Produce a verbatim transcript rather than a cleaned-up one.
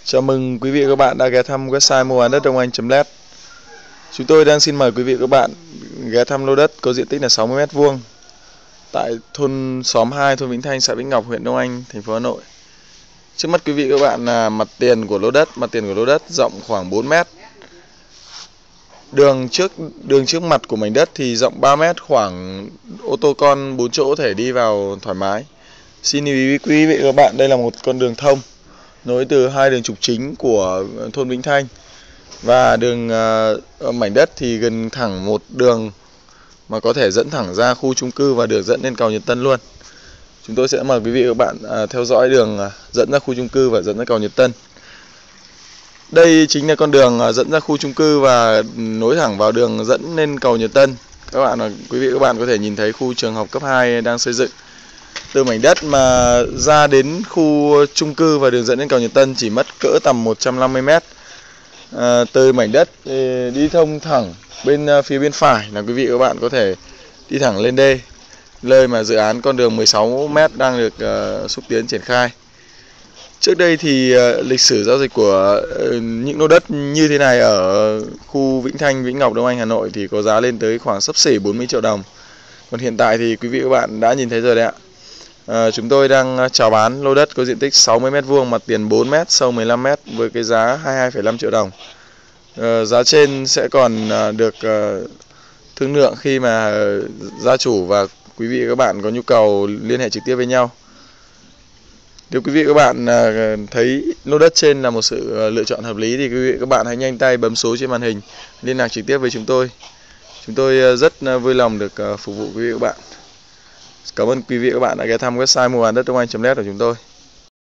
Chào mừng quý vị và các bạn đã ghé thăm website mua bán đất đông anh chấm net. Chúng tôi đang xin mời quý vị và các bạn ghé thăm lô đất có diện tích là sáu mươi mét vuông tại thôn xóm hai, thôn Vĩnh Thanh, xã Vĩnh Ngọc, huyện Đông Anh, thành phố Hà Nội. Trước mắt quý vị và các bạn là mặt tiền của lô đất, mặt tiền của lô đất rộng khoảng bốn mét. Đường trước đường trước mặt của mảnh đất thì rộng ba mét, khoảng ô tô con bốn chỗ thể đi vào thoải mái. Xin lưu ý quý vị và các bạn, đây là một con đường thông nối từ hai đường trục chính của thôn Vĩnh Thanh, và đường uh, mảnh đất thì gần thẳng một đường mà có thể dẫn thẳng ra khu chung cư và đường dẫn lên cầu Nhật Tân luôn. Chúng tôi sẽ mời quý vị và các bạn uh, theo dõi đường uh, dẫn ra khu chung cư và dẫn ra cầu Nhật Tân. Đây chính là con đường uh, dẫn ra khu chung cư và nối thẳng vào đường dẫn lên cầu Nhật Tân. Các bạn uh, quý vị và các bạn có thể nhìn thấy khu trường học cấp hai đang xây dựng. Từ mảnh đất mà ra đến khu chung cư và đường dẫn đến cầu Nhật Tân chỉ mất cỡ tầm một trăm năm mươi mét. À, từ mảnh đất đi thông thẳng bên phía bên phải là quý vị và các bạn có thể đi thẳng lên đê, nơi mà dự án con đường mười sáu mét đang được uh, xúc tiến triển khai. Trước đây thì uh, lịch sử giao dịch của uh, những lô đất như thế này ở khu Vĩnh Thanh, Vĩnh Ngọc, Đông Anh, Hà Nội thì có giá lên tới khoảng xấp xỉ bốn mươi triệu đồng. Còn hiện tại thì quý vị và các bạn đã nhìn thấy rồi đấy ạ. À, chúng tôi đang chào bán lô đất có diện tích sáu mươi mét vuông, mặt tiền bốn mét, sâu mười lăm mét với cái giá hai mươi hai phẩy năm triệu đồng. À, giá trên sẽ còn được uh, thương lượng khi mà gia chủ và quý vị và các bạn có nhu cầu liên hệ trực tiếp với nhau. Nếu quý vị và các bạn uh, thấy lô đất trên là một sự uh, lựa chọn hợp lý thì quý vị và các bạn hãy nhanh tay bấm số trên màn hình liên lạc trực tiếp với chúng tôi. Chúng tôi uh, rất uh, vui lòng được uh, phục vụ quý vị và các bạn. Cảm ơn quý vị và các bạn đã ghé thăm website mua bán đất đông anh chấm net của chúng tôi.